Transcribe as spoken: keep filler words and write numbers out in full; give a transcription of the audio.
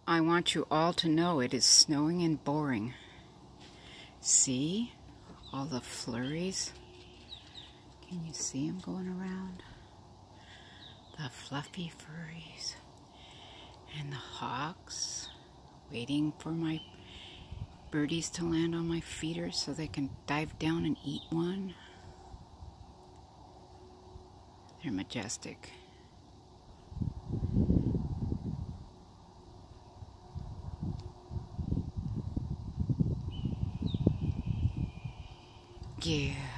I want you all to know it is snowing and boring. See all the flurries? Can you see them going around? The fluffy furries and the hawks waiting for my birdies to land on my feeders so they can dive down and eat one. They're majestic. Yeah.